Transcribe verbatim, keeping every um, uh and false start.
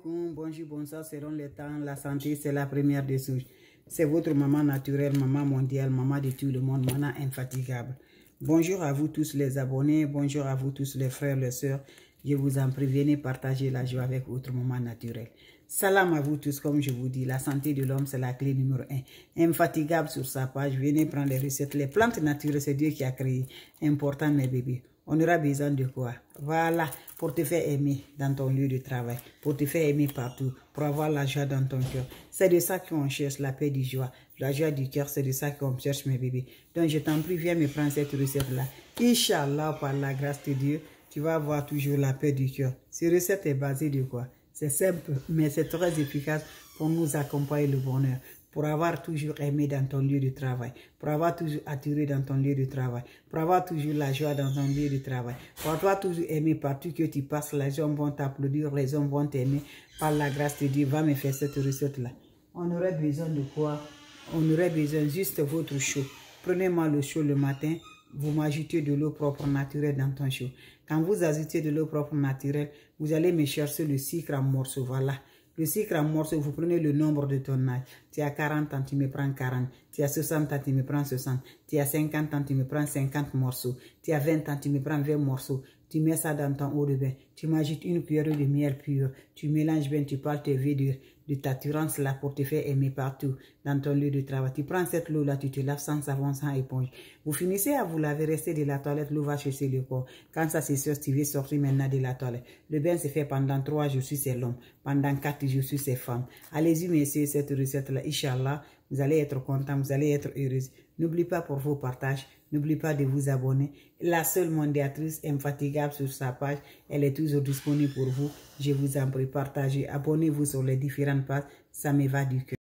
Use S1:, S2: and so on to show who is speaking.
S1: Bonjour, bonsoir, selon le temps, la santé, c'est la première des choses. C'est votre maman naturelle, maman mondiale, maman de tout le monde, maman infatigable. Bonjour à vous tous les abonnés, bonjour à vous tous les frères, les sœurs. Je vous en prie, venez partager la joie avec votre maman naturelle. Salam à vous tous, comme je vous dis, la santé de l'homme, c'est la clé numéro un. Infatigable sur sa page, venez prendre les recettes. Les plantes naturelles, c'est Dieu qui a créé. Important, mes bébés. On aura besoin de quoi? Voilà, pour te faire aimer dans ton lieu de travail, pour te faire aimer partout, pour avoir la joie dans ton cœur. C'est de ça qu'on cherche, la paix du joie. La joie du cœur, c'est de ça qu'on cherche, mes bébés. Donc, je t'en prie, viens me prendre cette recette-là. Inch'Allah, par la grâce de Dieu, tu vas avoir toujours la paix du cœur. Cette recette est basée de quoi? C'est simple, mais c'est très efficace pour nous accompagner le bonheur. Pour avoir toujours aimé dans ton lieu de travail, pour avoir toujours attiré dans ton lieu de travail, pour avoir toujours la joie dans ton lieu de travail, pour avoir toujours aimé partout que tu passes, les hommes vont t'applaudir, les hommes vont t'aimer. Par la grâce de Dieu, va me faire cette recette-là. On aurait besoin de quoi? On aurait besoin juste de votre chaud. Prenez-moi le chaud le matin, vous m'ajoutez de l'eau propre naturelle dans ton chaud. Quand vous ajoutez de l'eau propre naturelle, vous allez me chercher le sucre en morceaux, voilà. Le sucre en morceaux, vous prenez le nombre de ton âge. Tu as quarante ans, tu me prends quarante. Tu as soixante ans, tu me prends soixante. Tu as cinquante ans, tu me prends cinquante morceaux. Tu as vingt ans, tu me prends vingt morceaux. Tu mets ça dans ton eau de bain. Tu m'ajoutes une cuillère de miel pur. Tu mélanges bien, tu parles tes vies de, de ta turance là pour te faire aimer partout dans ton lieu de travail. Tu prends cette eau là, tu te laves sans savon, sans éponge. Vous finissez à vous laver, restez de la toilette, l'eau va chercher le corps. Quand ça c'est sûr, tu veux sortir maintenant de la toilette. Le bain se fait pendant trois jours si c'est l'homme, pendant quatre jours si c'est femme. Allez-y, messieurs, cette recette là, Inch'Allah, vous allez être content, vous allez être heureuse. N'oubliez pas pour vos partages, n'oubliez pas de vous abonner. La seule mondiatrice infatigable sur sa page, elle est toujours disponible pour vous. Je vous en prie, partagez, abonnez-vous sur les différentes pages, ça me va du cœur.